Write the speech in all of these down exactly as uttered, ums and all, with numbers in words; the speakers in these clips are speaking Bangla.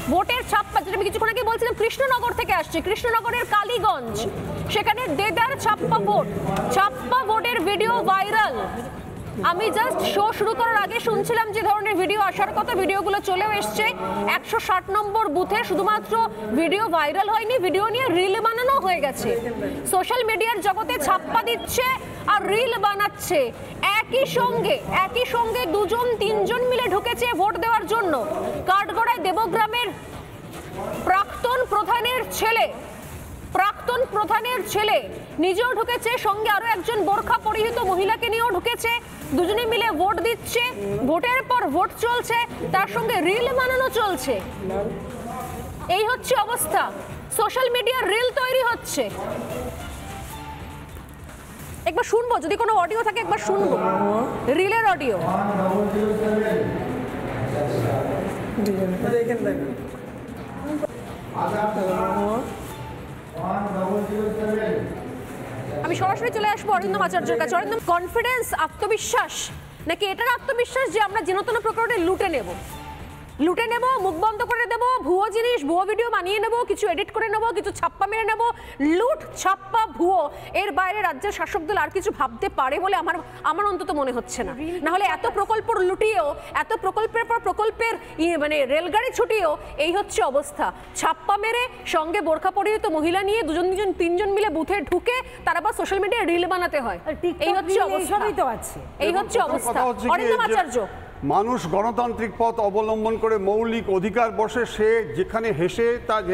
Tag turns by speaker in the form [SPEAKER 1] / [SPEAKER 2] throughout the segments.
[SPEAKER 1] ভোটের ছাপ্পা, যেটা আমি কিছুক্ষণ আগে বলছিলাম কৃষ্ণনগর থেকে আসছে, কৃষ্ণনগরের কালীগঞ্জ, সেখানে দেদার ছাপ্পা ভোট, ছাপ্পা ভোটের ভিডিও ভাইরাল। আমি জাস্ট শো শুরু করার আগে শুনছিলাম যে ধরনের ভিডিও আসার কথা, ভিডিওগুলো চলেও এসছে। একশো ষাট নম্বর বুথে শুধুমাত্র ভিডিও ভাইরাল হয়নি, ভিডিও নিয়ে রিল বানানো হয়ে গেছে। সোশ্যাল মিডিয়ার জগতে ছাপ্পা দিচ্ছে আর রিল বানাচ্ছে একই সঙ্গে। একই সঙ্গে দুজন তিনজন মিলে ঢুকেছে ভোট দেওয়ার জন্য। কাঠগড়ায় দেবগ্রামের প্রাক্তন প্রধানের ছেলে প্রাক্তন প্রধানের ছেলে নিজেও ঢুকেছে, সঙ্গে আরো একজন বোরখা পরিহিত মহিলাকে নিয়েও ঢুকেছে। দুজনে মিলে ভোট দিচ্ছে, ভোটের পর ভোট চলছে, তার সঙ্গে রিল বানানো চলছে। এই হচ্ছে অবস্থা, সোশ্যাল মিডিয়ার রিল তৈরি হচ্ছে। একবার শুনবো, যদি কোনো অডিও থাকে একবার শুনবো, রিলের অডিও। আমি সরাসরি চলে আসবো অরিন্দম আচার্যের কাছে। অরিন্দম, কনফিডেন্স, আত্মবিশ্বাস, নাকি এটার আত্মবিশ্বাস যে আমরা যেনতেন প্রকারে লুটে নেব লুটে নেব মুখ বন্ধ করে দেব, ভুয়ো জিনিস ভুয়ো ভিডিও বানিয়ে নেব, কিছু এডিট করে নেব, কিছু ছাপ্পা মেরে নেব, লুট ছাপ্পা ভুয়ো, এর বাইরে রাজ্যের শাসক দল আর কিছু ভাবতে পারে বলে আমার আমার অন্তত মনে হচ্ছে না। না হলে এত প্রকল্প লুটিয়েও, এত প্রকল্পের পর প্রকল্পের মানে রেলগাড়ি ছুটিয়েও এই হচ্ছে অবস্থা। ছাপ্পা মেরে সঙ্গে বোরখা পরিহিত মহিলা নিয়ে দুজন দুজন তিনজন মিলে বুথে ঢুকে তার আবার সোশ্যাল মিডিয়ায় রিল বানাতে হয়। এই হচ্ছে অবস্থা, এই হচ্ছে অবস্থা। অরিন্দম আচার্য,
[SPEAKER 2] মানুষ গণতান্ত্রিক পথ অবলম্বন করে মৌলিক অধিকার বসে সে যেখানে হেসে তার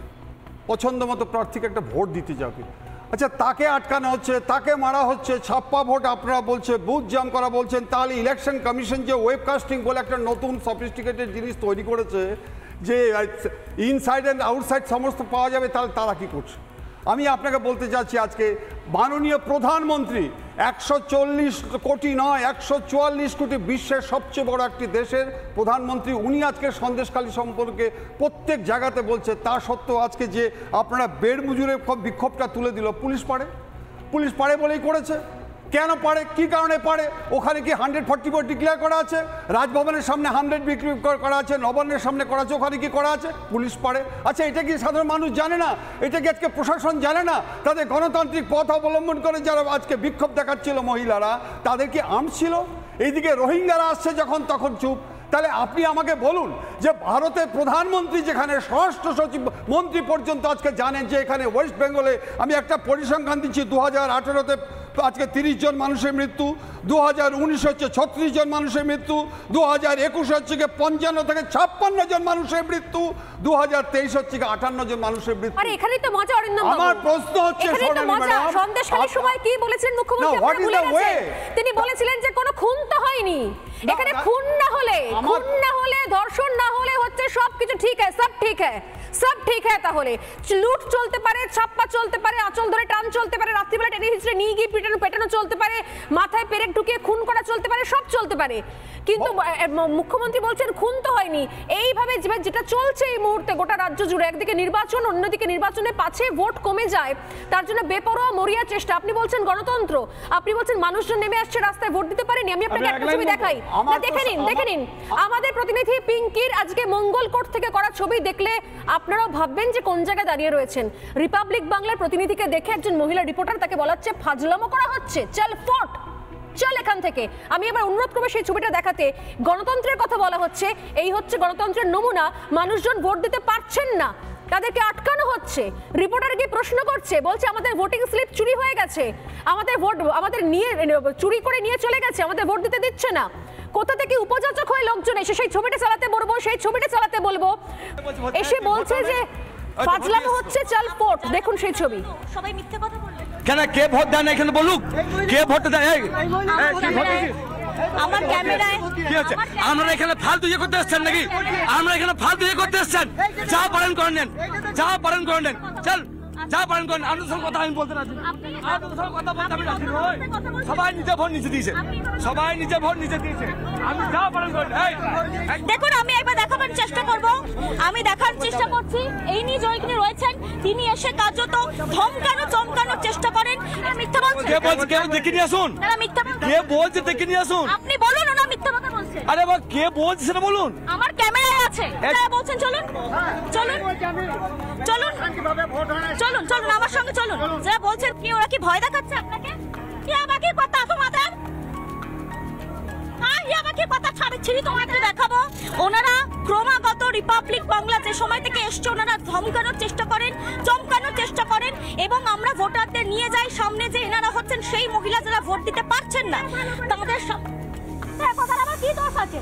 [SPEAKER 2] পছন্দ মতো প্রার্থীকে একটা ভোট দিতে যাবে, আচ্ছা তাকে আটকানো হচ্ছে, তাকে মারা হচ্ছে, ছাপ্পা ভোট আপনারা বলছে, বুথ জাম করা বলছেন। তাহলে ইলেকশন কমিশন যে ওয়েবকাস্টিং বলে একটা নতুন সফিস্টিকেটেড জিনিস তৈরি করেছে যে ইনসাইড অ্যান্ড আউটসাইড সমস্ত পাওয়া যাবে, তাহলে তারা কি করছে? আমি আপনাকে বলতে চাচ্ছি, আজকে মাননীয় প্রধানমন্ত্রী একশো চল্লিশ কোটি নয় একশো চুয়াল্লিশ কোটি বিশ্বের সবচেয়ে বড় একটি দেশের প্রধানমন্ত্রী, উনি আজকে সন্দেশখালী সম্পর্কে প্রত্যেক জায়গাতে বলছে। তা সত্ত্বেও আজকে যে আপনারা বেড় মুজুরে বিক্ষোভটা তুলে দিল, পুলিশ পারে পুলিশ পারে বলেই করেছে। কেন পারে, কি কারণে পারে? ওখানে কি হান্ড্রেড ফর্টি ফোর ডিক্লেয়ার করা আছে? রাজভবনের সামনে হান্ড্রেড বিক্রি করা আছে, নবান্নের সামনে করা আছে, ওখানে কি করা আছে? পুলিশ পারে। আচ্ছা এটা কি সাধারণ মানুষ জানে না? এটা কি আজকে প্রশাসন জানে না? তাদের গণতান্ত্রিক পথ অবলম্বন করে যারা আজকে বিক্ষোভ দেখাচ্ছিল মহিলারা, তাদের কি আর্মস ছিল? এইদিকে রোহিঙ্গারা আসছে যখন তখন চুপ। তাহলে আপনি আমাকে বলুন যে ভারতের প্রধানমন্ত্রী যেখানে স্বরাষ্ট্র সচিব মন্ত্রী পর্যন্ত আজকে জানেন যে এখানে ওয়েস্ট বেঙ্গলে, আমি একটা পরিসংখ্যান দিচ্ছি, দু হাজার আঠেরোতে আজকে তিরিশ জন মানুষের মৃত্যু, দু হাজার উনিশ হচ্ছে ছত্রিশ জন মানুষের মৃত্যু, দু হাজার একুশ হচ্ছে গিয়ে পঞ্চান্ন থেকে ছাপ্পান্ন জন মানুষের মৃত্যু, দু হাজার তেইশ হচ্ছে গিয়ে আটান্ন জন মানুষের মৃত্যু।
[SPEAKER 1] আরে এখানেই তো মজা অরিন্দম বাবু।
[SPEAKER 2] আমার প্রশ্ন হচ্ছে সোনালী ম্যাডাম,
[SPEAKER 1] সন্দেশখালীর সময় কি বলেছিলেন মুখ্যমন্ত্রী? আপনি ভুলে গেছেন। তিনি বলেছিলেন যে কোনো খুন তো হয়নি। এখানে খুন না হলে, খুন না হলে, ধর্ষণ না হলে হচ্ছে সবকিছু ঠিক আছে, সব ঠিক আছে, সব ঠিক আছে। তাহলে লুট চলতে পারে, ছাপ্পা চলতে পারে, আঁচল ধরে টান চলতে পারে, রাত্রিবেলা টেনে হিচড়ে নিয়ে গিয়ে পিটানো পেটানো চলতে পারে, মাথায় পেরেক ঢুকিয়ে খুন করা চলতে পারে, সব চলতে পারে। কিন্তু মুখ্যমন্ত্রী বলছেন খুন তো হয়নি। এইভাবে যেটা চলছে এই মুহূর্তে গোটা রাজ্য জুড়ে, একদিকে নির্বাচন, অন্যদিকে নির্বাচনে পাছে ভোট কমে যায়, তার জন্য বেপরোয়া মরিয়া চেষ্টা। আপনি বলছেন গণতন্ত্র, আপনি বলছেন মানুষজন নেমে আসছে রাস্তায়, ভোট দিতে পারেনি। আমি আপনাকে একটা ছবি দেখাই, দেখে নিন, দেখে নিন। আমাদের প্রতিনিধি পিঙ্কির আজকে মঙ্গলকোট থেকে করা ছবি দেখলে আপনারাও ভাববেন যে কোন জায়গায় দাঁড়িয়ে রয়েছেন। রিপাবলিক বাংলার প্রতিনিধিকে দেখে একজন মহিলা রিপোর্টার তাকে বলাচ্ছে ফাজলামো করা হচ্ছে, চল ফোট, চল এখান থেকে। আমি এবার অনুরোধ করবো সেই ছবিটা দেখাতে। গণতন্ত্রের কথা বলা হচ্ছে, এই হচ্ছে গণতন্ত্রের নমুনা। মানুষজন ভোট দিতে পারছেন না, তাদেরকে আটকানো হচ্ছে। রিপোর্টার গিয়ে প্রশ্ন করছে, বলছে আমাদের ভোটিং স্লিপ চুরি হয়ে গেছে, আমাদের ভোট আমাদের নিয়ে চুরি করে নিয়ে চলে গেছে, আমাদের ভোট দিতে দিচ্ছে না। কোথা থেকে উপযাচক হয়ে লোকজন এসে সেই ছবিটা চালাতে বলবো, সেই ছবিটা চালাতে বলবো, এসে বলছে যে ফাজলামো হচ্ছে, চল ভোট। দেখুন সেই ছবি। সবাই মিথ্যে কথা বলবে
[SPEAKER 3] কেন? কে ভোট দেয় না এখানে বলুক, কে ভোট দেয়?
[SPEAKER 1] আমার ক্যামেরায়
[SPEAKER 3] কি হচ্ছে? আমরা এখানে ফালতু ইয়ে করতে এসছেন নাকি? আমরা এখানে ফালতু ইয়ে করতে এসছেন? যা পারেন করে নেন, যা পারেন করে নেন, চল যা পারেন করেন। আপনার সঙ্গে কথা আমি বলতে রাজি, আপনার সঙ্গে কথা বলতে আমি রাজি নই। সবাই নিজে ভোট নিচে দিয়েছে, সবাই নিজে ভোট নিচে দিয়েছে। আমি যা পারেন করেন।
[SPEAKER 4] দেখুন, আমি একবার দেখাবার চেষ্টা করব, আমি দেখার চেষ্টা করছি। এই নিয়ে যিনি রয়েছেন তিনি এসে কার্যত ধমকানো চমকানোর চেষ্টা করেন। মিথ্যা বলছেন।
[SPEAKER 3] কে বলছে? কেউ দেখে নিয়ে আসুন।
[SPEAKER 4] মিথ্যা
[SPEAKER 3] কে বলছে দেখে নিয়ে আসুন।
[SPEAKER 4] আপনি বলুন, ওনা মিথ্যা কথা বলছেন।
[SPEAKER 3] আরে বাবা, কে বলছে সেটা বলুন।
[SPEAKER 4] আমার ক্যামেরায় আছে, যারা বলছেন চলুন। চলুন চলুন চলুন চলুন আমার সঙ্গে চলুন। যারা বলছেন কি ওরা কি ভয় দেখাচ্ছে আপনাকে? কি আমাকে কথা তোমাদের দেখাবো। ওনারা ক্রমাগত রিপাবলিক বাংলা যে সময় থেকে এসছে ওনারা ধমকানোর চেষ্টা করেন, চমকানোর চেষ্টা করেন এবং আমরা ভোটারদের নিয়ে যাই সামনে যে এনারা হচ্ছেন সেই মহিলা যারা ভোট দিতে পারছেন না তাদের কথার আবার কি দোষ আছে?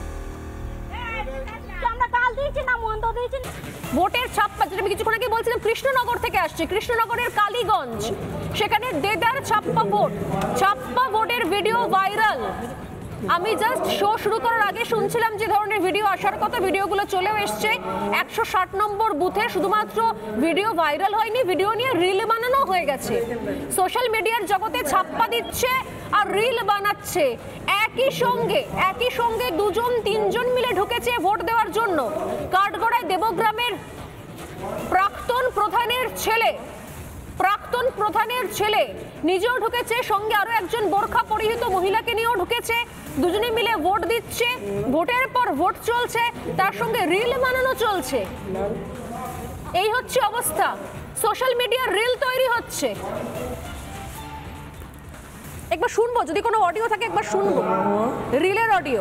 [SPEAKER 4] আমরা কাল দিয়েছি না মন্দ দিয়েছি।
[SPEAKER 1] ভোটের ছাপ্পা যেটা আমি কিছুক্ষণ আগে বলছিলাম কৃষ্ণনগর থেকে আসছে, কৃষ্ণনগরের কালীগঞ্জ, সেখানে দেদার ছাপ্পা ভোট, ছাপ্পা ভোটের ভিডিও ভাইরাল। আমি জাস্ট শো শুরু করার আগে শুনছিলাম যে ধরনের ভিডিও আসার কথা, ভিডিওগুলো চলেও এসছে। একশো ষাট নম্বর বুথে শুধুমাত্র ভিডিও ভাইরাল হয়নি, ভিডিও নিয়ে রিল বানানো হয়ে গেছে। সোশ্যাল মিডিয়ার জগতে ছাপ্পা দিচ্ছে আর রিল বানাচ্ছে একই সঙ্গে। একই সঙ্গে দুজন তিনজন মিলে ঢুকেছে ভোট দেওয়ার জন্য। কাঠগড়ায় দেবগ্রামের প্রাক্তন প্রধানের ছেলে প্রাক্তন প্রধানের ছেলে নিজেও ঢুকেছে, সঙ্গে আরো একজন বোরখা পরিহিত মহিলাকে নিয়েও ঢুকেছে। দুজনে মিলে ভোট দিচ্ছে, ভোটের পর ভোট চলছে, তার সঙ্গে রিল বানানো চলছে। এই হচ্ছে অবস্থা, সোশ্যাল মিডিয়ার রিল তৈরি হচ্ছে। একবার শুনবো, যদি কোনো অডিও থাকে একবার শুনবো, রিলের অডিও।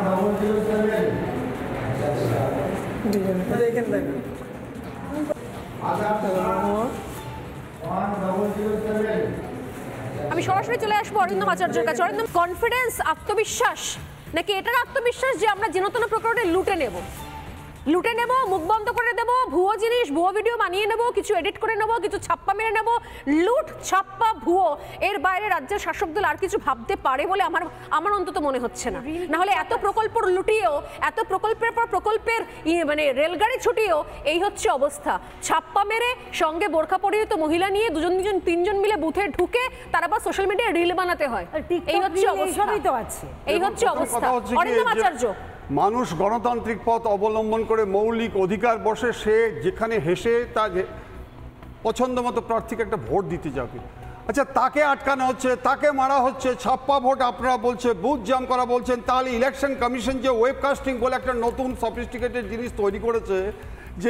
[SPEAKER 1] আমি সরাসরি চলে আসবো অরিন্দম আচার্যের কাছে। অরিন্দম, কনফিডেন্স, আত্মবিশ্বাস নাকি এটার আত্মবিশ্বাস যে আমরা যেনতন প্রকারে লুটে নেব লুটে নেব মুখ বন্ধ করে দেব, ভুয়ো জিনিস ভুয়ো ভিডিও বানিয়ে নেব, কিছু এডিট করে নেব, কিছু ছাপ্পা মেরে নেব, লুট ছাপ্পা ভুয়ো, এর বাইরে রাজ্যের শাসক দল আর কিছু ভাবতে পারে বলে আমার আমার অন্তত মনে হচ্ছে না। না হলে এত প্রকল্প লুটিয়েও, এত প্রকল্পের পর প্রকল্পের মানে রেলগাড়ি ছুটিয়েও এই হচ্ছে অবস্থা। ছাপ্পা মেরে সঙ্গে বোরখা পরিহিত মহিলা নিয়ে দুজন দুজন তিনজন মিলে বুথে ঢুকে তারা আবার সোশ্যাল মিডিয়ায় রিল বানাতে হয়। এই হচ্ছে অবস্থা, এই হচ্ছে অবস্থা। অরিন্দম আচার্য,
[SPEAKER 2] মানুষ গণতান্ত্রিক পথ অবলম্বন করে মৌলিক অধিকার বসে সে যেখানে হেসে তার পছন্দ মতো প্রার্থীকে একটা ভোট দিতে যাবে। আচ্ছা, তাকে আটকানো হচ্ছে, তাকে মারা হচ্ছে, ছাপ্পা ভোট আপনারা বলছে, বুথ জাম করা বলছেন। তাহলে ইলেকশন কমিশন যে ওয়েবকাস্টিং বলে একটা নতুন সফিস্টিকেটেড জিনিস তৈরি করেছে যে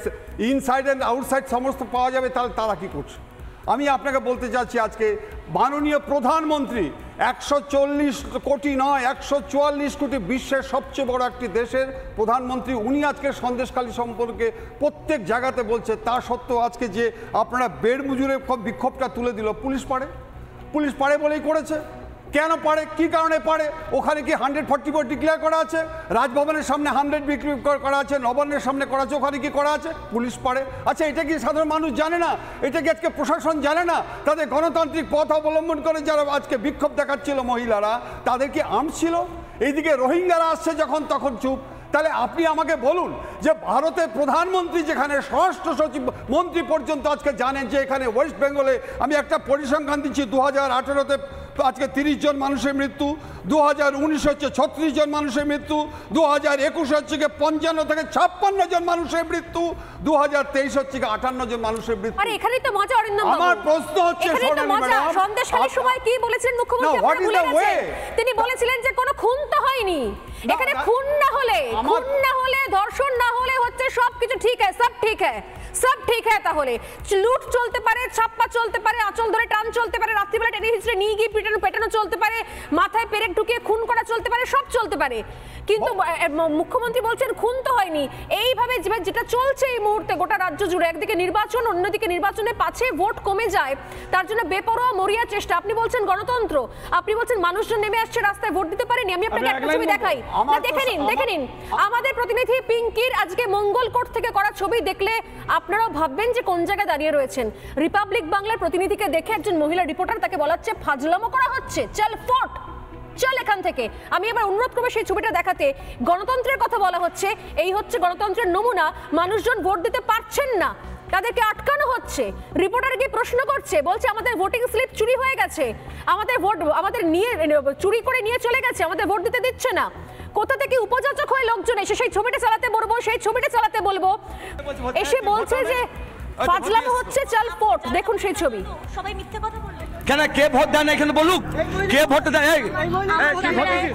[SPEAKER 2] ইনসাইড অ্যান্ড আউটসাইড সমস্ত পাওয়া যাবে, তাহলে তারা কি করছে? আমি আপনাকে বলতে চাচ্ছি, আজকে মাননীয় প্রধানমন্ত্রী একশো চল্লিশ কোটি নয় একশো চুয়াল্লিশ কোটি বিশ্বের সবচেয়ে বড় একটি দেশের প্রধানমন্ত্রী, উনি আজকে সন্দেশখালী সম্পর্কে প্রত্যেক জায়গাতে বলছে। তা সত্ত্বেও আজকে যে আপনারা বেড় মুজুরে বিক্ষোভটা তুলে দিল, পুলিশ পারে পুলিশ পারে বলেই করেছে। কেন পারে, কি কারণে পারে? ওখানে কি হান্ড্রেড ফর্টি ফোর ডিক্লেয়ার করা আছে? রাজভবনের সামনে হান্ড্রেড বিক্রি করা আছে, নবান্নের সামনে করা আছে, ওখানে কি করা আছে? পুলিশ পারে। আচ্ছা, এটা কি সাধারণ মানুষ জানে না? এটা কি আজকে প্রশাসন জানে না? তাদের গণতান্ত্রিক পথ অবলম্বন করে যারা আজকে বিক্ষোভ দেখাচ্ছিল মহিলারা, তাদের কি আর্মস ছিল? এইদিকে রোহিঙ্গারা আসছে যখন তখন চুপ। তাহলে আপনি আমাকে বলুন যে ভারতের প্রধানমন্ত্রী যেখানে স্বরাষ্ট্র সচিব মন্ত্রী পর্যন্ত আজকে জানেন যে এখানে ওয়েস্ট বেঙ্গলে, আমি একটা পরিসংখ্যান দিচ্ছি, দু হাজার আঠেরোতে আজকে তিরিশ জন মানুষের মৃত্যু, দু হাজার উনিশ হচ্ছে ছত্রিশ জন মানুষের মৃত্যু, দু হাজার একুশ হচ্ছে গিয়ে পঞ্চান্ন থেকে ছাপ্পান্ন জন মানুষের মৃত্যু, দু হাজার তেইশ হচ্ছে গিয়ে আটান্ন জন মানুষের মৃত্যু।
[SPEAKER 1] আরে এখানেই তো মজা অরিন্দম বাবু।
[SPEAKER 2] আমার প্রশ্ন হচ্ছে,
[SPEAKER 1] সন্দেশখালীর সময় কি বলেছিলেন মুখ্যমন্ত্রী? আপনারা ভুলে গেছেন? তিনি বলেছিলেন যে কোনো খুন তো হয়নি। এখানে খুন না হলে, খুন না হলে, ধর্ষণ না হলে হচ্ছে সবকিছু ঠিক আছে, সব ঠিক আছে, সব ঠিক আছে। তাহলে লুট চলতে পারে, ছাপ্পা চলতে পারে, আঁচল ধরে টান চলতে পারে, রাত্রিবেলা টেনে হিচড়ে নিয়ে গিয়ে পিটানো পেটানো চলতে পারে, মাথায় পেরেক ঢুকিয়ে খুন করা চলতে পারে, সব চলতে পারে। কিন্তু মুখ্যমন্ত্রী বলছেন খুন তো হয়নি। এইভাবে যেটা চলছে এই মুহূর্তে গোটা রাজ্য জুড়ে, একদিকে নির্বাচন, অন্যদিকে নির্বাচনে পাছে ভোট কমে যায়, তার জন্য বেপরোয়া মরিয়া চেষ্টা। আপনি বলছেন গণতন্ত্র, আপনি বলছেন মানুষজন নেমে আসছে রাস্তায়, ভোট দিতে পারেনি। আমি আপনাকে একটা ছবি দেখাই, দেখে নিন, দেখে নিন। আমাদের প্রতিনিধি পিঙ্কির আজকে মঙ্গলকোট থেকে করা ছবি দেখলে আপনারাও ভাববেন যে কোন জায়গায় দাঁড়িয়ে রয়েছেন। রিপাবলিক বাংলার প্রতিনিধিকে দেখে একজন মহিলা রিপোর্টার তাকে বলাচ্ছে ফাজলামো করা হচ্ছে, চল ফট, চল এখান থেকে। আমি এবার অনুরোধ করবো সেই ছবিটা দেখাতে। গণতন্ত্রের কথা বলা হচ্ছে, এই হচ্ছে গণতন্ত্রের নমুনা। মানুষজন ভোট দিতে পারছেন না, তাদেরকে আটকানো হচ্ছে। রিপোর্টার গিয়ে প্রশ্ন করছে, বলছে আমাদের ভোটিং স্লিপ চুরি হয়ে গেছে, আমাদের ভোট আমাদের নিয়ে চুরি করে নিয়ে চলে গেছে, আমাদের ভোট দিতে দিচ্ছে না। কোথা থেকে উপযাচক হয়ে লোকজন এসে সেই ছবিটা চালাতে বলবো, সেই ছবিটা চালাতে বলবো, এসে বলছে যে ফাজলামো হচ্ছে, চল ফোট। দেখুন সেই ছবি।
[SPEAKER 4] সবাই মিথ্যে কথা বললেন
[SPEAKER 3] কেন? কে ভোট দেয় না এখানে বলুক, কে ভোট দেয়?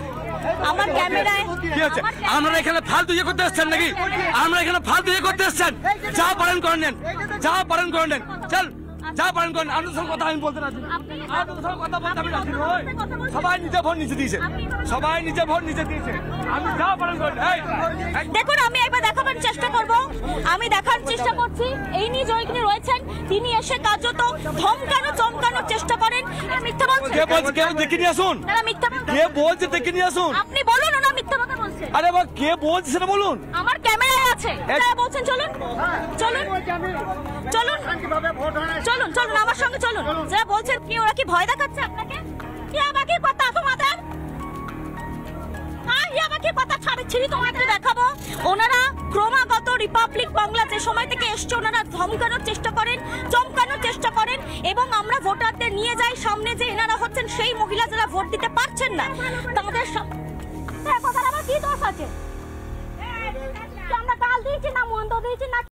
[SPEAKER 4] আমার ক্যামেরায়
[SPEAKER 3] কি হচ্ছে? আমরা এখানে ফালতু ইয়ে করতে এসেছেন নাকি? আমরা এখানে ফালতু ইয়ে করতে এসেছেন, যা পারেন করে নেন, যা পারেন করে নেন, চল যা পারেন করেন। আপনাদের সঙ্গে কথা আমি বলতে রাজি, আপনাদের সঙ্গে কথা বলতে আমি রাজি নই। সবাই নিজে ভোট নিচে দিয়েছে, সবাই নিজে ভোট নিচে দিয়েছে, আমি যা পারেন করেন।
[SPEAKER 4] দেখুন আমি একবার দেখাবার চেষ্টা করব, আমি দেখার চেষ্টা করছি। এই নিয়ে যিনি রয়েছেন তিনি এসে কার্যত ধমকানো চমকানোর চেষ্টা করেন। মিথ্যা বলছেন।
[SPEAKER 3] কে বলছে? কে দেখে নিয়ে আসুন।
[SPEAKER 4] তারা মিথ্যা বলছে।
[SPEAKER 3] কে বলছে দেখে নিয়ে আসুন।
[SPEAKER 4] আপনি বলুন ওনা মিথ্যা কথা বলছে।
[SPEAKER 3] আরে বাবা কে বলছে সেটা বলুন।
[SPEAKER 4] আমার ক্যামেরায় আছে। তারা বলছেন চলুন চলুন চলুন চলুন চলুন আমার সঙ্গে চলুন। যারা বলছেন কি ওরা কি ভয় দেখাচ্ছে আপনাকে? কি আমাকে কথা তোমাদের আমাকে কথা ছাড়ে ছিড়ি তোমাকে দেখাবো। ওনারা ক্রমাগত রিপাবলিক বাংলা যে সময় থেকে এসছে ওনারা ধমকানোর চেষ্টা করেন, চমকানোর চেষ্টা করেন এবং আমরা ভোটারদের নিয়ে যাই সামনে যে এনারা হচ্ছেন সেই মহিলা যারা ভোট দিতে পারছেন না তাদের কথা। আবার কি দোষ আছে? আমরা গাল দিয়েছি না মন্দ দিয়েছি না